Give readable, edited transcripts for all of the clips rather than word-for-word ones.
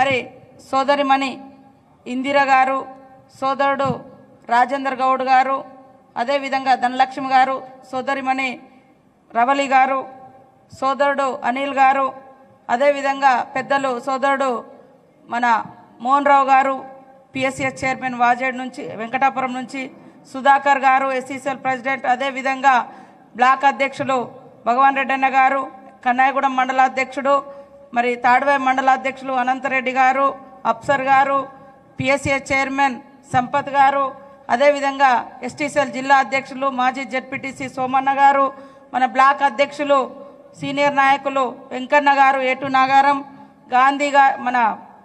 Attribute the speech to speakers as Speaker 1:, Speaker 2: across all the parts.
Speaker 1: మరి సోదరిమణి ఇందిర గారు, సోదరుడు రాజేందర్ గౌడ్ గారు, అదేవిధంగా ధనలక్ష్మి గారు, సోదరిమణి రవలి గారు, సోదరుడు అనిల్ గారు, అదేవిధంగా పెద్దలు సోదరుడు మన మోహన్ రావు గారు, పిఎస్సిఎస్ చైర్మన్ వాజేడ్ నుంచి వెంకటాపురం నుంచి, సుధాకర్ గారు ఎస్సీసీఎల్ ప్రెసిడెంట్, అదేవిధంగా బ్లాక్ అధ్యక్షులు భగవాన్ రెడ్డి అన్న గారు, కన్నాయగూడెం మండలాధ్యక్షుడు, మరి తాడ్వాయి మండలాధ్యక్షులు అనంతరెడ్డి గారు, అప్సర్ గారు, పిఎస్సిఎస్ చైర్మన్ సంపత్ గారు, అదేవిధంగా ఎస్టీసీఎల్ జిల్లా అధ్యక్షులు మాజీ జెడ్పీటీసీ సోమన్న గారు, మన బ్లాక్ అధ్యక్షులు సీనియర్ నాయకులు వెంకన్న గారు, ఏటు నాగారం, గాంధీ గారు, మన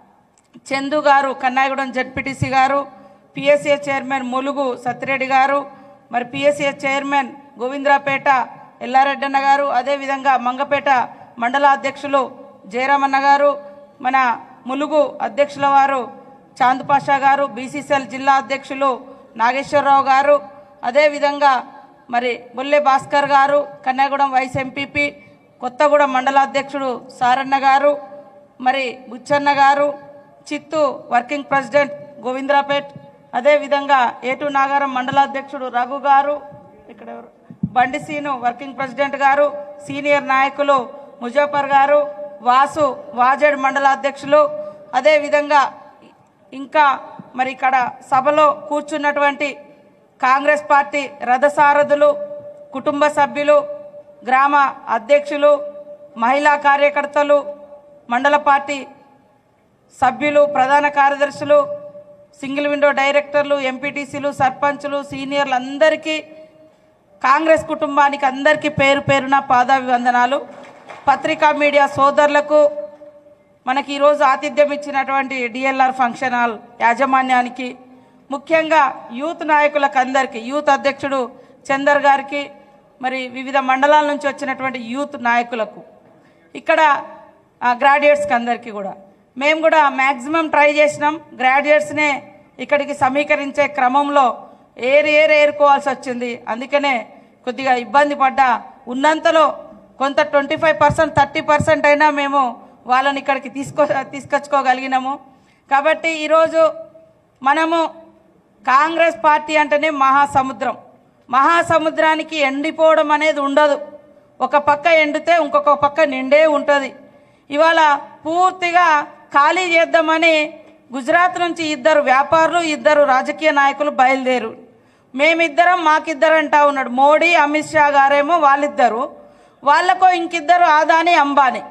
Speaker 1: Chandu garu, Kannaigudem ZPTC garu, PSCS chairman Mulugu Satyareddy garu, మరి పిఎస్సిఎస్ చైర్మన్ గోవింద్రాపేట ఎల్లారెడ్డన్న గారు, అదేవిధంగా మంగపేట మండల అధ్యక్షులు జయరామన్న గారు, మన ములుగు అధ్యక్షుల వారు చాంద్ పాషా గారు, బీసీసీఎల్ జిల్లా అధ్యక్షులు నాగేశ్వరరావు గారు, అదేవిధంగా మరి బొల్లె భాస్కర్ గారు, కన్యాగూడెం వైస్ ఎంపీపీ కొత్తగూడెం మండలాధ్యక్షుడు సారన్న గారు, మరి బుచ్చన్న గారు, చిత్తు వర్కింగ్ ప్రెసిడెంట్ గోవింద్రాపేట్, అదేవిధంగా ఏటు నాగారం మండలాధ్యక్షుడు రఘు గారు, ఇక్కడ Bandi Seenu working president garu, senior నాయకులు ముజఫర్ గారు, వాసు వాజేడ్ మండలాధ్యక్షులు, అదేవిధంగా ఇంకా మరి ఇక్కడ సభలో కూర్చున్నటువంటి కాంగ్రెస్ పార్టీ రథసారథులు, కుటుంబ సభ్యులు, గ్రామ అధ్యక్షులు, మహిళా కార్యకర్తలు, మండల పార్టీ సభ్యులు, ప్రధాన కార్యదర్శులు, సింగిల్ విండో డైరెక్టర్లు, ఎంపీటీసీలు, సర్పంచులు, సీనియర్లు అందరికీ, కాంగ్రెస్ కుటుంబానికి అందరికీ పేరు పేరున పాదాభివందనాలు. పత్రికా మీడియా సోదరులకు, మనకి ఈరోజు ఆతిథ్యం ఇచ్చినటువంటి డిఎల్ఆర్ ఫంక్షన్ హాల్ యాజమాన్యానికి, ముఖ్యంగా యూత్ నాయకులకు అందరికీ, యూత్ అధ్యక్షుడు చందర్ గారికి, మరి వివిధ మండలాల నుంచి వచ్చినటువంటి యూత్ నాయకులకు, ఇక్కడ గ్రాడ్యుయేట్స్కి అందరికీ కూడా మేము కూడా మ్యాక్సిమం ట్రై చేసినాం. గ్రాడ్యుయేట్స్నే ఇక్కడికి సమీకరించే క్రమంలో ఏరుకోవాల్సి వచ్చింది. అందుకనే కొద్దిగా ఇబ్బంది పడ్డా, ఉన్నంతలో కొంత 25% 30% అయినా మేము వాళ్ళని ఇక్కడికి తీసుకొచ్చుకోగలిగినాము. కాబట్టి ఈరోజు మనము కాంగ్రెస్ పార్టీ అంటేనే మహాసముద్రం. మహాసముద్రానికి ఎండిపోవడం అనేది ఉండదు. ఒక పక్క ఎండితే ఇంకొక పక్క నిండే ఉంటుంది. ఇవాళ పూర్తిగా ఖాళీ చేద్దామని గుజరాత్ నుంచి 2 వ్యాపారులు 2 రాజకీయ నాయకులు బయలుదేరు. మేమిద్దరం మాకిద్దరు అంటా ఉన్నాడు. మోడీ అమిత్ షా గారేమో వాళ్ళిద్దరు, వాళ్ళకో ఇంకిద్దరు ఆదాని అంబానీ,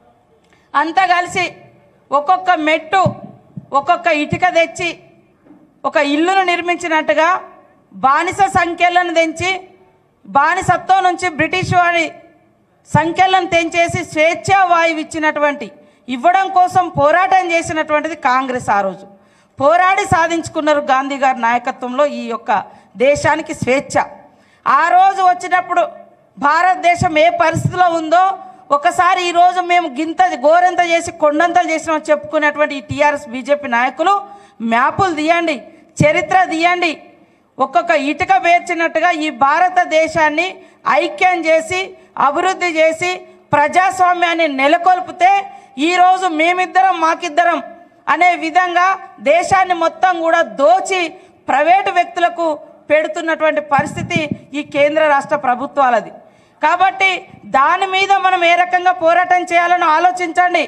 Speaker 1: అంతా కలిసి ఒక్కొక్క మెట్టు ఒక్కొక్క ఇటుక తెచ్చి ఒక ఇల్లును నిర్మించినట్టుగా బానిస సంఖ్యలను తెంచి, బానిసత్వం నుంచి బ్రిటిష్ వారి సంఖ్యలను తెంచేసి స్వేచ్ఛా వాయువు ఇవ్వడం కోసం పోరాటం చేసినటువంటిది కాంగ్రెస్. ఆ రోజు పోరాడి సాధించుకున్నారు గాంధీ గారి నాయకత్వంలో ఈ యొక్క దేశానికి స్వేచ్ఛ. ఆ రోజు వచ్చినప్పుడు భారతదేశం ఏ పరిస్థితిలో ఉందో ఒకసారి ఈరోజు మేము గింత గోరెంత చేసి కొండంతలు చేసినామని చెప్పుకునేటువంటి ఈ టీఆర్ఎస్ బీజేపీ నాయకులు మ్యాపులు తీయండి, చరిత్ర తీయండి. ఒక్కొక్క ఇటుక పేర్చినట్టుగా ఈ భారతదేశాన్ని ఐక్యం చేసి అభివృద్ధి చేసి ప్రజాస్వామ్యాన్ని నెలకొల్పితే ఈరోజు మేమిద్దరం మాకిద్దరం అనే విధంగా దేశాన్ని మొత్తం కూడా దోచి ప్రైవేటు వ్యక్తులకు పెడుతున్నటువంటి పరిస్థితి ఈ కేంద్ర రాష్ట్ర ప్రభుత్వాలది. కాబట్టి దాని మీద మనం ఏ రకంగా పోరాటం చేయాలని ఆలోచించండి.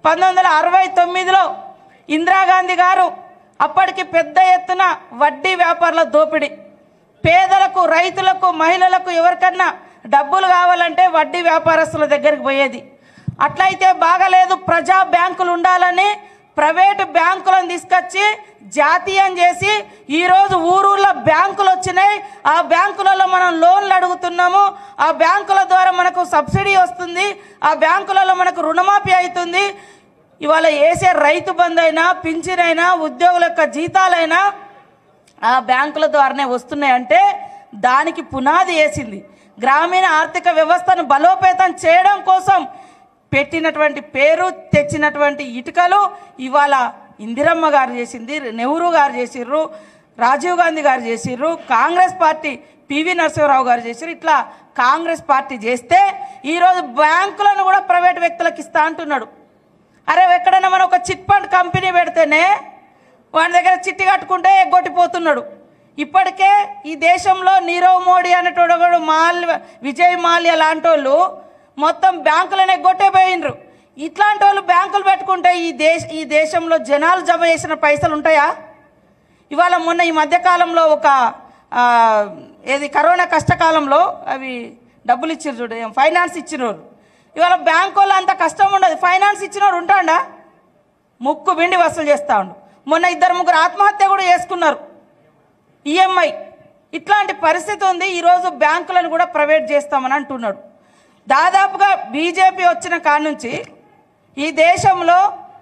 Speaker 1: 1969లో ఇందిరాగాంధీ గారు అప్పటికి పెద్ద ఎత్తున వడ్డీ వ్యాపారుల దోపిడీ, పేదలకు, రైతులకు, మహిళలకు ఎవరికన్నా డబ్బులు కావాలంటే వడ్డీ వ్యాపారస్తుల దగ్గరికి పోయేది. అట్లయితే బాగలేదు, ప్రజా బ్యాంకులు ఉండాలని ప్రైవేటు బ్యాంకులను తీసుకొచ్చి జాతీయం చేసి ఈరోజు ఊరూళ్ళ బ్యాంకులు వచ్చినాయి. ఆ బ్యాంకులలో మనం లోన్లు అడుగుతున్నాము, ఆ బ్యాంకుల ద్వారా మనకు సబ్సిడీ వస్తుంది, ఆ బ్యాంకులలో మనకు రుణమాఫీ అవుతుంది. ఇవాళ వేసే రైతు బంధు అయినా, పింఛన్ అయినా, ఉద్యోగుల యొక్క జీతాలైనా ఆ బ్యాంకుల ద్వారానే వస్తున్నాయంటే దానికి పునాది వేసింది గ్రామీణ ఆర్థిక వ్యవస్థను బలోపేతం చేయడం కోసం పెట్టినటువంటి పేరు, తెచ్చినటువంటి ఇటుకలు ఇవాళ ఇందిరమ్మ గారు చేసింది, నెహ్రూ గారు చేసిర్రు, రాజీవ్ గాంధీ గారు చేసిర్రు, కాంగ్రెస్ పార్టీ పివి నరసింహరావు గారు చేసిర్రు. ఇట్లా కాంగ్రెస్ పార్టీ చేస్తే ఈరోజు బ్యాంకులను కూడా ప్రైవేట్ వ్యక్తులకు ఇస్తా అంటున్నాడు. అరే ఎక్కడైనా మనం ఒక చిట్ ఫండ్ కంపెనీ పెడితేనే వాడి దగ్గర చిట్టి కట్టుకుంటే ఎగ్గొట్టిపోతున్నాడు. ఇప్పటికే ఈ దేశంలో నీరవ్ మోడీ అనేటోడు విజయ్ మాల్యా లాంటి వాళ్ళు మొత్తం బ్యాంకులను ఎగ్గొట్టే పోయినరు. ఇట్లాంటి వాళ్ళు బ్యాంకులు పెట్టుకుంటే ఈ దేశంలో జనాలు జమ చేసిన పైసలు ఉంటాయా? ఇవాళ మొన్న ఈ మధ్యకాలంలో ఒక కరోనా కష్టకాలంలో అవి డబ్బులు ఇచ్చారు చూడు, ఫైనాన్స్ ఇచ్చినోరు. ఇవాళ బ్యాంకు వాళ్ళు అంత కష్టం ఉండదు, ఫైనాన్స్ ఇచ్చినోడు ఉంటాడా? ముక్కు బిండి వసూలు చేస్తూ ఉండు. మొన్న 2-3 ఆత్మహత్య కూడా చేసుకున్నారు, ఈఎంఐ. ఇట్లాంటి పరిస్థితి ఉంది. ఈరోజు బ్యాంకులను కూడా ప్రైవేట్ చేస్తామని అంటున్నాడు. దాదాపుగా బీజేపీ వచ్చిన కాడ నుంచి ఈ దేశంలో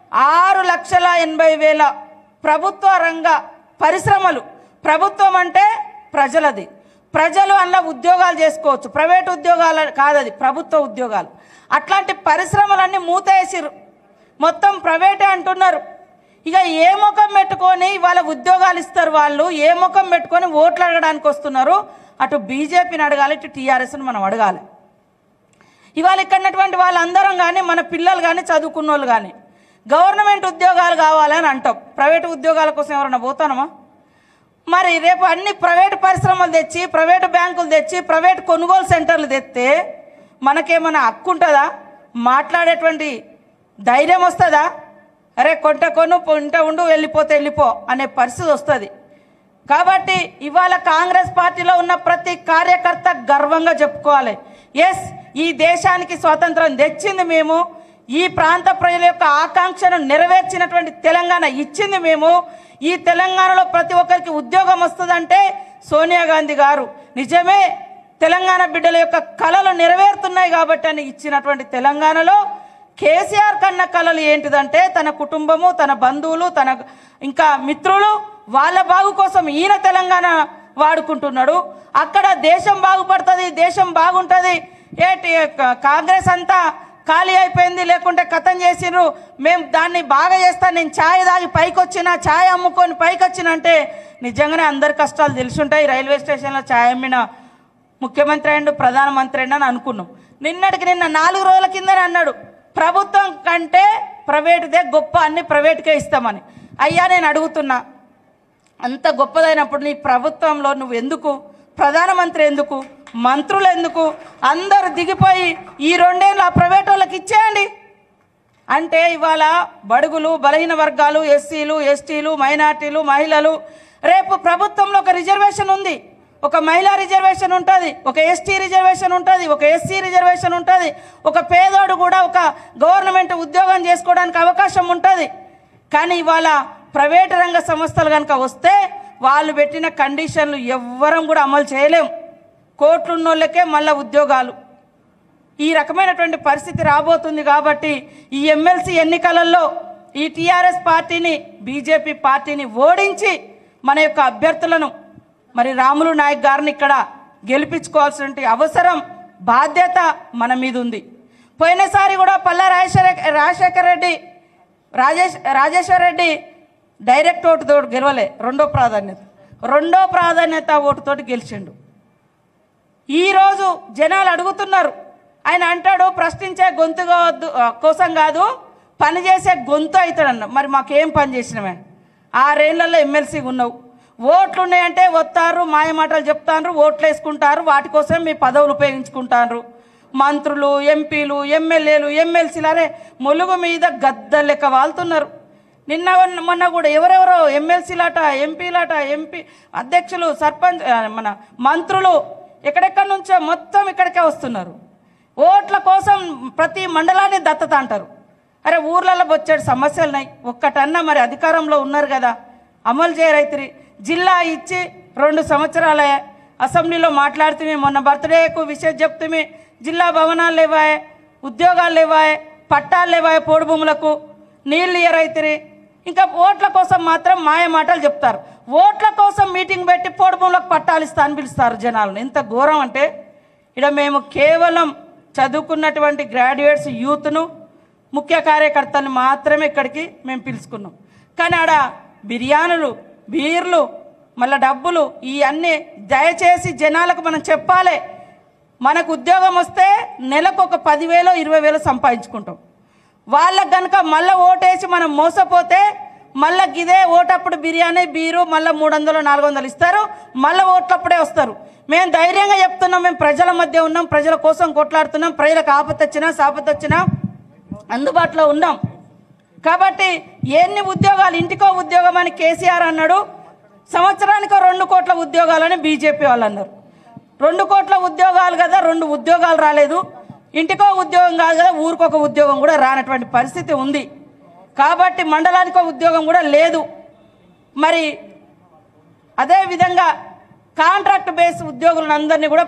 Speaker 1: 6,80,000 ప్రభుత్వ రంగ పరిశ్రమలు, ప్రభుత్వం అంటే ప్రజలది, ప్రజలు అన్న ఉద్యోగాలు చేసుకోవచ్చు, ప్రైవేట్ ఉద్యోగాలు కాదది, ప్రభుత్వ ఉద్యోగాలు. అట్లాంటి పరిశ్రమలన్నీ మూతేసిరు, మొత్తం ప్రైవేటే అంటున్నారు. ఇక ఏ ముఖం పెట్టుకొని వాళ్ళ ఉద్యోగాలు ఇస్తారు వాళ్ళు, ఏ ముఖం పెట్టుకొని ఓట్లు అడగడానికి వస్తున్నారు? అటు బీజేపీని అడగాలి, ఇటు టీఆర్ఎస్ని మనం అడగాలి. ఇవాళ ఇక్కడటువంటి వాళ్ళందరం కానీ, మన పిల్లలు కానీ, చదువుకున్న వాళ్ళు కానీ గవర్నమెంట్ ఉద్యోగాలు కావాలని అంటాం. ప్రైవేటు ఉద్యోగాల కోసం ఎవరైనా పోతానమా? మరి రేపు అన్ని ప్రైవేటు పరిశ్రమలు తెచ్చి, ప్రైవేటు బ్యాంకులు తెచ్చి, ప్రైవేటు కొనుగోలు సెంటర్లు తెస్తే మనకేమైనా హక్కు ఉంటుందా? మాట్లాడేటువంటి ధైర్యం వస్తుందా? అరే కొను ఇంట ఉండు, వెళ్ళిపో అనే పరిస్థితి వస్తుంది. కాబట్టి ఇవాళ కాంగ్రెస్ పార్టీలో ఉన్న ప్రతి కార్యకర్త గర్వంగా చెప్పుకోవాలి, ఎస్ ఈ దేశానికి స్వాతంత్రం తెచ్చింది మేము, ఈ ప్రాంత ప్రజల యొక్క ఆకాంక్షను నెరవేర్చినటువంటి తెలంగాణ ఇచ్చింది మేము, ఈ తెలంగాణలో ప్రతి ఒక్కరికి ఉద్యోగం వస్తుందంటే సోనియా గాంధీ గారు. నిజమే, తెలంగాణ బిడ్డల యొక్క కళలు నెరవేరుతున్నాయి కాబట్టి అని ఇచ్చినటువంటి తెలంగాణలో కేసీఆర్ కన్న కళలు ఏంటిదంటే తన కుటుంబము, తన బంధువులు, తన ఇంకా మిత్రులు, వాళ్ళ బాగు కోసం ఈయన తెలంగాణ వాడుకుంటున్నాడు. అక్కడ దేశం బాగుపడుతుంది, దేశం బాగుంటుంది, కాంగ్రెస్ అంతా ఖాళీ అయిపోయింది, లేకుంటే కథం చేసిర్రు, మేము దాన్ని బాగా చేస్తాను, నేను ఛాయ్ తాగి పైకి వచ్చిన, ఛాయ్ అమ్ముకొని పైకి వచ్చిన అంటే నిజంగానే అందరి కష్టాలు తెలుసుంటాయి. రైల్వే స్టేషన్లో ఛాయ్ అమ్మిన ముఖ్యమంత్రి అయ్యిండు, ప్రధానమంత్రి అయ్యిండు అని అనుకున్నాం. నిన్న 4 రోజుల కిందనే అన్నాడు ప్రభుత్వం కంటే ప్రైవేటుదే గొప్ప, అన్ని ప్రైవేట్కే ఇస్తామని. అయ్యా నేను అడుగుతున్నా, అంత గొప్పదైనప్పుడు నీ ప్రభుత్వంలో నువ్వు ఎందుకు, ప్రధానమంత్రి ఎందుకు, మంత్రులు ఎందుకు, అందరు దిగిపోయి ఈ 2 ఏళ్ళు ఆ ప్రైవేట్ వాళ్ళకి ఇచ్చేయండి అంటే ఇవాళ బడుగులు, బలహీన వర్గాలు, ఎస్సీలు, ఎస్టీలు, మైనార్టీలు, మహిళలు, రేపు ప్రభుత్వంలో ఒక రిజర్వేషన్ ఉంది, ఒక మహిళా రిజర్వేషన్ ఉంటుంది, ఒక ఎస్టీ రిజర్వేషన్ ఉంటుంది, ఒక ఎస్సీ రిజర్వేషన్ ఉంటుంది, ఒక పేదోడు కూడా ఒక గవర్నమెంట్ ఉద్యోగం చేసుకోవడానికి అవకాశం ఉంటుంది. కానీ ఇవాళ ప్రైవేటు రంగ సంస్థలు కనుక వస్తే వాళ్ళు పెట్టిన కండిషన్లు ఎవ్వరం కూడా అమలు చేయలేం. కోట్లున్నోళ్ళకే మళ్ళీ ఉద్యోగాలు, ఈ రకమైనటువంటి పరిస్థితి రాబోతుంది. కాబట్టి ఈ ఎమ్మెల్సీ ఎన్నికలలో ఈ టీఆర్ఎస్ పార్టీని, బీజేపీ పార్టీని ఓడించి మన యొక్క అభ్యర్థులను మరి రాములు నాయక్ గారిని ఇక్కడ గెలిపించుకోవాల్సిన అవసరం, బాధ్యత మన మీద ఉంది. పోయినసారి కూడా పల్లా రాజేశ్వర్ రెడ్డి డైరెక్ట్ ఓటుతో గెలవలే, రెండో ప్రాధాన్యత ఓటుతోటి గెలిచిండు. ఈరోజు జనాలు అడుగుతున్నారు, ఆయన అంటాడు ప్రశ్నించే గొంతు కోసం కాదు, పనిచేసే గొంతు అవుతాడన్న. మరి మాకేం పని చేసినామే? 6 ఏళ్లలో ఎమ్మెల్సీగా ఉన్నావు, ఓట్లు ఉన్నాయంటే వస్తారు, మాయమాటలు చెప్తారు, ఓట్లు వేసుకుంటారు, వాటి కోసం మీ పదవులు ఉపయోగించుకుంటారు. మంత్రులు, ఎంపీలు, ఎమ్మెల్యేలు, ఎమ్మెల్సీలు అరే ములుగు మీద గద్ద లెక్క వాళ్తున్నారు. నిన్న మొన్న కూడా ఎవరెవరో ఎమ్మెల్సీలట, ఎంపీలట, ఎంపీ అధ్యక్షులు, సర్పంచ్, మన మంత్రులు ఎక్కడెక్కడి నుంచో మొత్తం ఇక్కడికే వస్తున్నారు. ఓట్ల కోసం ప్రతి మండలాన్ని దత్తత అంటారు. అరే ఊర్లలో వచ్చే సమస్యలున్నాయి, ఒక్కటన్నా మరి అధికారంలో ఉన్నారు కదా అమలు చేయరైతురి. జిల్లా ఇచ్చి 2 సంవత్సరాలే, అసెంబ్లీలో మాట్లాడుతూ మొన్న బర్త్డేకు విషయం చెప్తూ జిల్లా భవనాలు లేవాయే, ఉద్యోగాలు లేవాయే, పట్టాలు లేవాయే, పోడు భూములకు నీళ్ళు ఇయ్యరైతురి. ఇంకా ఓట్ల కోసం మాత్రం మాయ మాటలు చెప్తారు. ఓట్ల కోసం మీటింగ్ పెట్టి పోడు భూములకు పట్టాలు ఇస్తా అని పిలుస్తారు జనాలను. ఎంత ఘోరం అంటే ఇక్కడ మేము కేవలం చదువుకున్నటువంటి గ్రాడ్యుయేట్స్, యూత్ను, ముఖ్య కార్యకర్తలను మాత్రమే ఇక్కడికి మేము పిలుచుకున్నాం. కానీ ఆడ బిర్యానీలు, బీర్లు, మళ్ళీ డబ్బులు, ఇవన్నీ దయచేసి జనాలకు మనం చెప్పాలి. మనకు ఉద్యోగం వస్తే నెలకు ఒక 10,000 20,000 సంపాదించుకుంటాం. వాళ్ళకు కనుక మళ్ళీ ఓటేసి మనం మోసపోతే మళ్ళీ ఇదే ఓటప్పుడు బిర్యానీ బీరు మళ్ళీ 300 400 ఇస్తారు, మళ్ళీ ఓట్లప్పుడే వస్తారు. మేము ధైర్యంగా చెప్తున్నాం, మేము ప్రజల మధ్య ఉన్నాం, ప్రజల కోసం కొట్లాడుతున్నాం, ప్రజలకు ఆపత్తొచ్చినా సాపత్తొచ్చినా అందుబాటులో ఉన్నాం. కాబట్టి ఎన్ని ఉద్యోగాలు, ఇంటికో ఉద్యోగం అని కేసీఆర్ అన్నాడు, సంవత్సరానికో 2 కోట్ల ఉద్యోగాలని బీజేపీ వాళ్ళు అన్నారు. 2 కోట్ల ఉద్యోగాలు కదా, 2 ఉద్యోగాలు రాలేదు. ఇంటికో ఉద్యోగం కాదు కదా, ఊరికొక ఉద్యోగం కూడా రానటువంటి పరిస్థితి ఉంది. కాబట్టి మండలానికో ఉద్యోగం కూడా లేదు. మరి అదేవిధంగా కాంట్రాక్ట్ బేస్ ఉద్యోగులందరినీ కూడా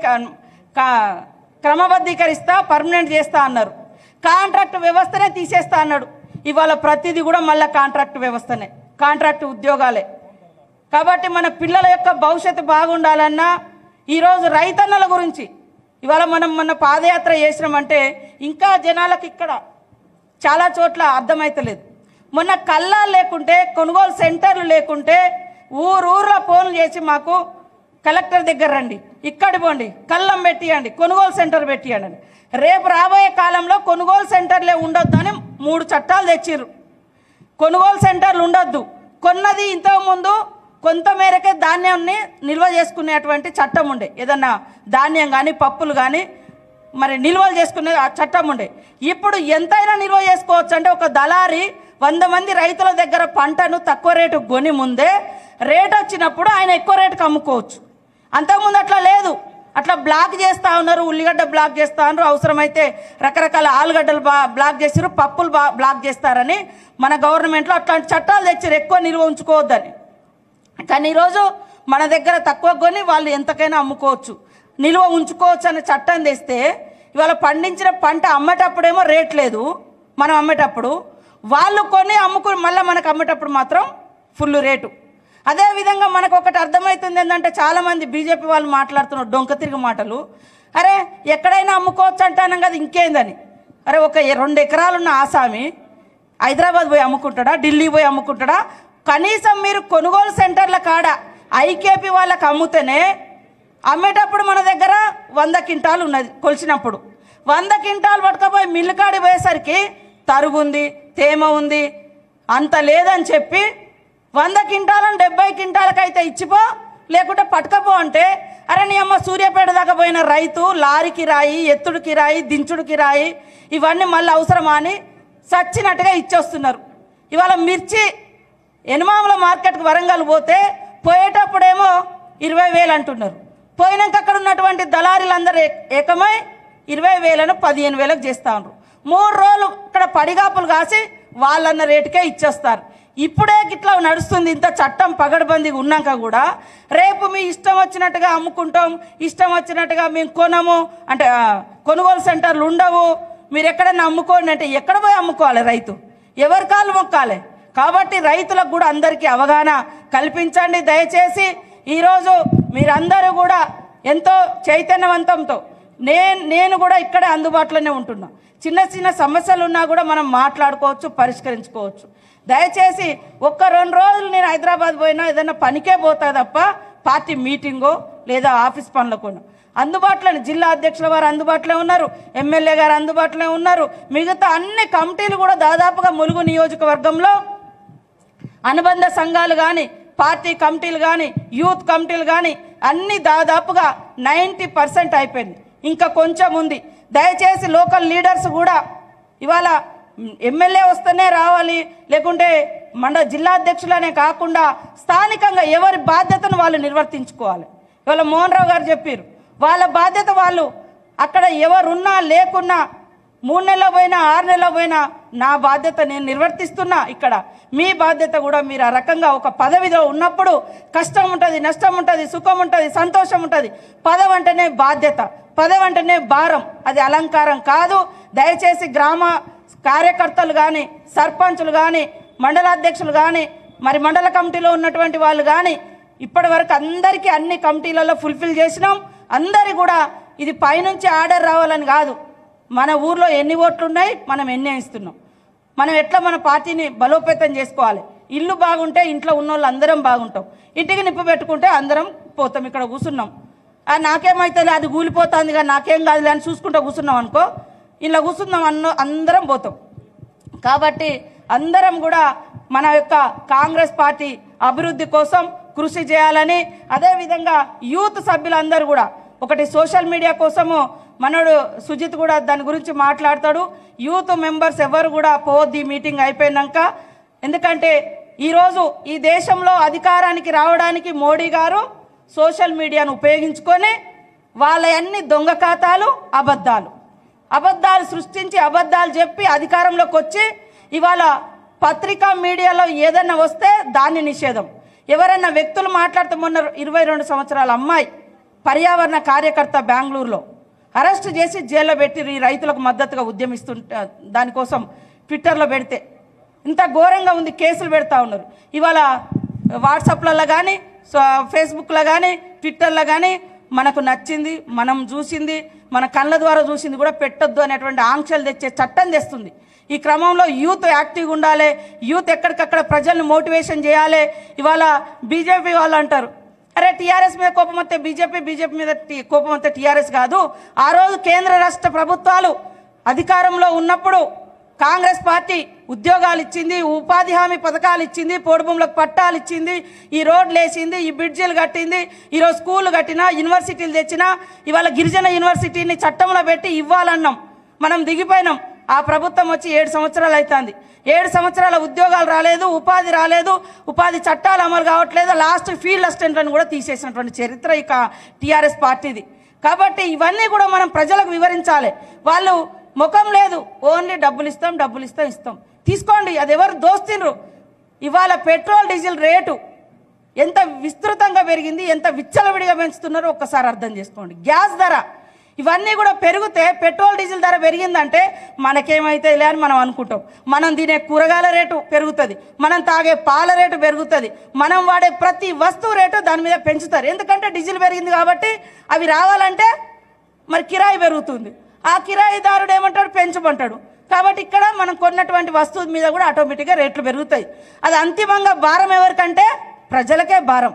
Speaker 1: క్రమబద్ధీకరిస్తా, పర్మనెంట్ చేస్తా అన్నారు. కాంట్రాక్ట్ వ్యవస్థనే తీసేస్తా అన్నాడు. ఇవాళ ప్రతిదీ కూడా మళ్ళీ కాంట్రాక్ట్ వ్యవస్థనే, కాంట్రాక్ట్ ఉద్యోగాలే. కాబట్టి మన పిల్లల యొక్క భవిష్యత్తు బాగుండాలన్నా ఈరోజు రైతన్నల గురించి ఇవాళ మనం మొన్న పాదయాత్ర చేసినామంటే ఇంకా జనాలకు ఇక్కడ చాలా చోట్ల అర్థమైతలేదు. మొన్న కల్లాలు లేకుంటే, కొనుగోలు సెంటర్లు లేకుంటే ఊరూర్లో ఫోన్లు చేసి మాకు కలెక్టర్ దగ్గర రండి, ఇక్కడి పోండి, కళ్ళం పెట్టియండి, కొనుగోలు సెంటర్ పెట్టియండి. రేపు రాబోయే కాలంలో కొనుగోలు సెంటర్లే ఉండొద్దు అని 3 చట్టాలు తెచ్చిర్రు. కొనుగోలు సెంటర్లు ఉండొద్దు, కొన్నది ఇంతకుముందు కొంత మేరకే ధాన్యాన్ని నిల్వ చేసుకునేటువంటి చట్టం ఉండే, ఏదన్నా ధాన్యం కానీ పప్పులు కానీ మరి నిల్వలు చేసుకునే ఆ చట్టం ఉండే. ఇప్పుడు ఎంతైనా నిల్వ చేసుకోవచ్చు. అంటే ఒక దళారి 100 మంది రైతుల దగ్గర పంటను తక్కువ రేటుకు కొని ముందే రేట్ వచ్చినప్పుడు ఆయన ఎక్కువ రేటుకు అమ్ముకోవచ్చు. అంతకుముందు అట్లా లేదు, అట్లా బ్లాక్ చేస్తూ ఉన్నారు. ఉల్లిగడ్డ బ్లాక్ చేస్తూ ఉన్నారు, అవసరమైతే రకరకాల ఆలుగడ్డలు బ్లాక్ చేసారు, పప్పులు బ్లాక్ చేస్తారని మన గవర్నమెంట్లో అట్లాంటి చట్టాలు తెచ్చారు, ఎక్కువ నిల్వ ఉంచుకోవద్దని. కానీ ఈరోజు మన దగ్గర తక్కువ కొని వాళ్ళు ఎంతకైనా అమ్ముకోవచ్చు, నిల్వ ఉంచుకోవచ్చు అనే చట్టం తెస్తే ఇవాళ పండించిన పంట అమ్మేటప్పుడేమో రేట్ లేదు, మనం అమ్మేటప్పుడు వాళ్ళు కొని అమ్ముకుని మళ్ళీ మనకు అమ్మేటప్పుడు మాత్రం ఫుల్ రేటు. అదేవిధంగా మనకు ఒకటి అర్థమవుతుంది ఏంటంటే, చాలామంది బీజేపీ వాళ్ళు మాట్లాడుతున్నారు డొంక తిరిగి మాటలు. అరే ఎక్కడైనా అమ్ముకోవచ్చు అంటానం కదా, ఇంకేందని. అరే ఒక 2 ఎకరాలున్న ఆసామి హైదరాబాద్ పోయి అమ్ముకుంటాడా, ఢిల్లీ పోయి అమ్ముకుంటాడా? కనీసం మీరు కొనుగోలు సెంటర్ల కాడ ఐకేపీ వాళ్ళకి అమ్ముతేనే, అమ్మేటప్పుడు మన దగ్గర 100 క్వింటాలు ఉన్నది కొలిచినప్పుడు, 100 క్వింటాలు పట్టుకపోయి మిల్లు కాడి పోయేసరికి తరుగుంది, తేమ ఉంది, అంత లేదని చెప్పి 100 క్వింటాలను 70 క్వింటాలకైతే ఇచ్చిపో, లేకుంటే పట్టుకపో అంటే, అరే నీ అమ్మ సూర్యాపేట దాకా పోయిన రైతు లారీకి రాయి, ఎత్తుడికి రాయి, దించుడికి రాయి, ఇవన్నీ మళ్ళీ అవసరమా అని సచ్చినట్టుగా ఇచ్చేస్తున్నారు. ఇవాళ మిర్చి ఎనమాముల మార్కెట్కి వరంగల్ పోతే పోయేటప్పుడేమో 20,000 అంటున్నారు, పోయినాక అక్కడ ఉన్నటువంటి దళారీలందరూ ఏకమై 20,000ను 15,000కు చేస్తూ ఉన్నారు. 3 రోజులు ఇక్కడ పడిగాపులు కాసి వాళ్ళన్న రేటుకే ఇచ్చేస్తారు. ఇప్పుడే ఇట్లా నడుస్తుంది. ఇంత చట్టం పగడబందీగా ఉన్నాక కూడా రేపు మీ ఇష్టం వచ్చినట్టుగా అమ్ముకుంటాం, ఇష్టం వచ్చినట్టుగా మేము కొనము అంటే కొనుగోలు సెంటర్లు ఉండవు, మీరు ఎక్కడైనా అమ్ముకోండి అంటే ఎక్కడ పోయి అమ్ముకోవాలి? రైతు ఎవరి కాళ్ళు మొక్కాలి? కాబట్టి రైతులకు కూడా అందరికీ అవగాహన కల్పించండి దయచేసి. ఈరోజు మీరందరూ కూడా ఎంతో చైతన్యవంతంతో నేను కూడా ఇక్కడే అందుబాటులోనే ఉంటున్నా. చిన్న చిన్న సమస్యలు ఉన్నా కూడా మనం మాట్లాడుకోవచ్చు, పరిష్కరించుకోవచ్చు. దయచేసి 1-2 రోజులు నేను హైదరాబాద్ పోయినా ఏదైనా పనికే పోతా తప్ప పార్టీ మీటింగో లేదా ఆఫీస్ పనులకు అందుబాటులోనే, జిల్లా అధ్యక్షుల వారు అందుబాటులో ఉన్నారు, ఎమ్మెల్యే గారు అందుబాటులో ఉన్నారు, మిగతా అన్ని కమిటీలు కూడా దాదాపుగా ములుగు నియోజకవర్గంలో అనుబంధ సంఘాలు కానీ, పార్టీ కమిటీలు కానీ, యూత్ కమిటీలు కానీ అన్నీ దాదాపుగా 90% అయిపోయింది. ఇంకా కొంచెం ఉంది. దయచేసి లోకల్ లీడర్స్ కూడా ఇవాళ ఎమ్మెల్యే వస్తేనే రావాలి, లేకుంటే జిల్లా అధ్యక్షులనే కాకుండా స్థానికంగా ఎవరి బాధ్యతను వాళ్ళు నిర్వర్తించుకోవాలి. ఇవాళ మోహన్ రావు గారు చెప్పారు, వాళ్ళ బాధ్యత వాళ్ళు అక్కడ ఎవరున్నా లేకున్నా 3 నెలలు పోయినా 6 నెలలు పోయినా నా బాధ్యత నేను నిర్వర్తిస్తున్నా. ఇక్కడ మీ బాధ్యత కూడా మీరు ఆ రకంగా ఒక పదవిలో ఉన్నప్పుడు కష్టం ఉంటుంది, నష్టం ఉంటుంది, సుఖం ఉంటుంది, సంతోషం ఉంటుంది. పదవి అంటేనే బాధ్యత, పదవి అంటేనే భారం, అది అలంకారం కాదు. దయచేసి గ్రామ కార్యకర్తలు కానీ, సర్పంచులు కానీ, మండలాధ్యక్షులు కానీ, మరి మండల కమిటీలో ఉన్నటువంటి వాళ్ళు కానీ ఇప్పటి వరకు అందరికీ అన్ని కమిటీలలో ఫుల్ఫిల్ చేసినాం. అందరి కూడా ఇది పైనుంచి ఆర్డర్ రావాలని కాదు, మన ఊర్లో ఎన్ని ఓట్లు ఉన్నాయి, మనం ఎన్ని ఇస్తున్నాం, మనం ఎట్లా మన పార్టీని బలోపేతం చేసుకోవాలి. ఇల్లు బాగుంటే ఇంట్లో ఉన్న వాళ్ళు అందరం బాగుంటాం, ఇంటికి నిప్పు పెట్టుకుంటే అందరం పోతాం. ఇక్కడ కూర్చున్నాం, నాకేమైతే అది కూలిపోతుంది కానీ నాకేం కాదులే అని చూసుకుంటూ కూర్చున్నాం అనుకో, ఇలా కూర్చున్నాం అందరం పోతాం. కాబట్టి అందరం కూడా మన యొక్క కాంగ్రెస్ పార్టీ అభివృద్ధి కోసం కృషి చేయాలని, అదేవిధంగా యూత్ సభ్యులందరూ కూడా ఒకటి సోషల్ మీడియా కోసము మనోడు సుజిత్ కూడా దాని గురించి మాట్లాడతాడు. యూత్ మెంబర్స్ ఎవరు కూడా పోద్ది మీటింగ్ అయిపోయినాక, ఎందుకంటే ఈరోజు ఈ దేశంలో అధికారానికి రావడానికి మోడీ గారు సోషల్ మీడియాను ఉపయోగించుకొని వాళ్ళ అన్ని దొంగ ఖాతాలు అబద్ధాలు సృష్టించి అబద్ధాలు చెప్పి అధికారంలోకి వచ్చి ఇవాళ పత్రికా మీడియాలో ఏదన్నా వస్తే దాన్ని నిషేధం. ఎవరన్నా వ్యక్తులు మాట్లాడుతూ మొన్న 22 సంవత్సరాల అమ్మాయి పర్యావరణ కార్యకర్త బెంగళూరులో అరెస్ట్ చేసి జైల్లో పెట్టి ఈ రైతులకు మద్దతుగా ఉద్యమిస్తుంటే దానికోసం ట్విట్టర్లో పెడితే ఇంత ఘోరంగా ఉంది. కేసులు పెడతా ఉన్నారు. ఇవాళ వాట్సాప్లలో కానీ ఫేస్బుక్లో కానీ ట్విట్టర్లో కానీ మనకు నచ్చింది, మనం చూసింది, మన కళ్ళ ద్వారా చూసింది కూడా పెట్టొద్దు అనేటువంటి ఆంక్షలు తెచ్చే చట్టం తెస్తుంది. ఈ క్రమంలో యూత్ యాక్టివ్గా ఉండాలి, యూత్ ఎక్కడికక్కడ ప్రజల్ని మోటివేషన్ చేయాలి. ఇవాళ బీజేపీ వాళ్ళు అంటారు, అరే టీఆర్ఎస్ మీద కోపం వస్తే బీజేపీ మీద కోపం వస్తే టీఆర్ఎస్ కాదు. ఆ రోజు కేంద్ర రాష్ట్ర ప్రభుత్వాలు అధికారంలో ఉన్నప్పుడు కాంగ్రెస్ పార్టీ ఉద్యోగాలు ఇచ్చింది, ఉపాధి హామీ పథకాలు ఇచ్చింది, పోడు భూములకు పట్టాలు ఇచ్చింది, ఈ రోడ్లు వేసింది, ఈ బ్రిడ్జిలు కట్టింది, ఈరోజు స్కూళ్ళు కట్టినా, యూనివర్సిటీలు తెచ్చినా, ఇవాళ గిరిజన యూనివర్సిటీని చట్టంలో పెట్టి ఇవ్వాలన్నాం. మనం దిగిపోయినాం. ఆ ప్రభుత్వం వచ్చి 7 సంవత్సరాలు అవుతుంది. 7 సంవత్సరాల ఉద్యోగాలు రాలేదు, ఉపాధి రాలేదు, ఉపాధి చట్టాలు అమలు కావట్లేదు. లాస్ట్ ఫీల్డ్ అసిస్టెంట్లను కూడా తీసేసినటువంటి చరిత్ర ఇక టీఆర్ఎస్ పార్టీది. కాబట్టి ఇవన్నీ కూడా మనం ప్రజలకు వివరించాలి. వాళ్ళు ముఖం లేదు, ఓన్లీ డబ్బులు ఇస్తాం తీసుకోండి, అది ఎవరు దోస్తున్నారు. ఇవాళ పెట్రోల్ డీజిల్ రేటు ఎంత విస్తృతంగా పెరిగింది, ఎంత విచ్చలవిడిగా పెంచుతున్నారో ఒక్కసారి అర్థం చేసుకోండి. గ్యాస్ ధర ఇవన్నీ కూడా పెరిగితే పెట్రోల్ డీజిల్ ధర పెరిగిందంటే మనకేమైతే లే అని మనం అనుకుంటాం. మనం తినే కూరగాయల రేటు పెరుగుతుంది, మనం తాగే పాల రేటు పెరుగుతుంది, మనం వాడే ప్రతి వస్తువు రేటు దాని మీద పెంచుతారు. ఎందుకంటే డీజిల్ పెరిగింది కాబట్టి అవి రావాలంటే మరి కిరాయి పెరుగుతుంది. ఆ కిరాయిదారుడు ఏమంటాడు, పెంచమంటాడు. కాబట్టి ఇక్కడ మనం కొన్నటువంటి వస్తువు మీద కూడా ఆటోమేటిక్గా రేట్లు పెరుగుతాయి. అది అంతిమంగా భారం ఎవరికంటే ప్రజలకే భారం.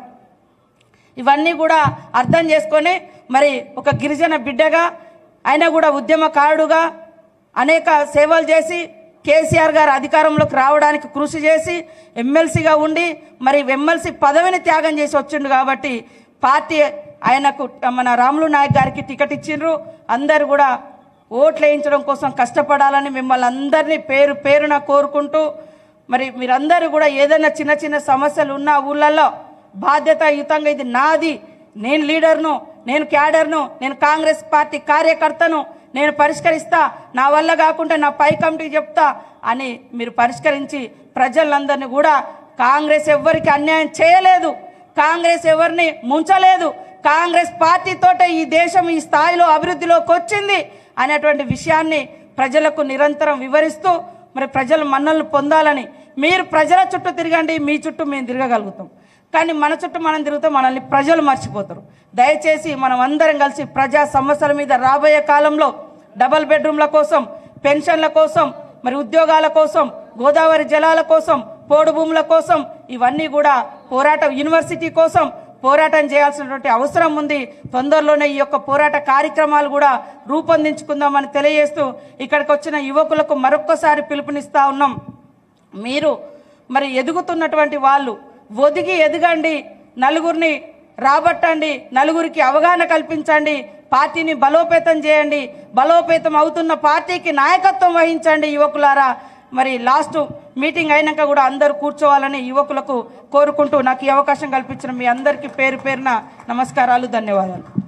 Speaker 1: ఇవన్నీ కూడా అర్థం చేసుకొని మరి ఒక గిరిజన బిడ్డగా ఆయన కూడా ఉద్యమకారుడుగా అనేక సేవలు చేసి కేసీఆర్ గారు అధికారంలోకి రావడానికి కృషి చేసి ఎమ్మెల్సీగా ఉండి మరి ఎమ్మెల్సీ పదవిని త్యాగం చేసి వచ్చిండు. కాబట్టి పార్టీ ఆయనకు మన రాములు నాయక్ గారికి టికెట్ ఇచ్చిండ్రు. అందరు కూడా ఓట్లు వేయించడం కోసం కష్టపడాలని మిమ్మల్ని అందరినీ పేరు పేరున కోరుకుంటూ మరి మీరందరూ కూడా ఏదైనా చిన్న చిన్న సమస్యలు ఉన్న ఊళ్ళల్లో బాధ్యతాయుతంగా ఇది నాది, నేను లీడర్ను, నేను క్యాడర్ను, నేను కాంగ్రెస్ పార్టీ కార్యకర్తను, నేను పరిష్కరిస్తా, నా వల్ల కాకుండా నా పై కమిటీకి చెప్తా అని మీరు పరిష్కరించి ప్రజలందరినీ కూడా కాంగ్రెస్ ఎవరికి అన్యాయం చేయలేదు, కాంగ్రెస్ ఎవరిని ముంచలేదు, కాంగ్రెస్ పార్టీతోటే ఈ దేశం ఈ స్థాయిలో అభివృద్ధిలోకి వచ్చింది అనేటువంటి విషయాన్ని ప్రజలకు నిరంతరం వివరిస్తూ మరి ప్రజల మన్నలను పొందాలని మీరు ప్రజల చుట్టూ తిరగండి, మీ చుట్టూ మేము తిరగగలుగుతాం. కానీ మన చుట్టూ మనం తిరుగుతాం, మనల్ని ప్రజలు మర్చిపోతారు. దయచేసి మనం అందరం కలిసి ప్రజా సమస్యల మీద రాబోయే కాలంలో డబల్ బెడ్రూమ్ల కోసం, పెన్షన్ల కోసం, మరి ఉద్యోగాల కోసం, గోదావరి జలాల కోసం, పోడు భూముల కోసం ఇవన్నీ కూడా పోరాటం, యూనివర్సిటీ కోసం పోరాటం చేయాల్సినటువంటి అవసరం ఉంది. తొందరలోనే ఈ యొక్క పోరాట కార్యక్రమాలు కూడా రూపొందించుకుందామని తెలియజేస్తూ ఇక్కడికి వచ్చిన యువకులకు మరొక్కసారి పిలుపునిస్తా ఉన్నాం. మీరు మరి ఎదుగుతున్నటువంటి వాళ్ళు ఒదిగి ఎదగండి, నలుగురిని రాబట్టండి, నలుగురికి అవగాహన కల్పించండి, పార్టీని బలోపేతం చేయండి, బలోపేతం అవుతున్న పార్టీకి నాయకత్వం వహించండి యువకులారా. మరి లాస్ట్ మీటింగ్ అయినాక కూడా అందరూ కూర్చోవాలని యువకులకు కోరుకుంటూ నాకు ఈ అవకాశం కల్పించిన మీ అందరికీ పేరు పేరున నమస్కారాలు, ధన్యవాదాలు.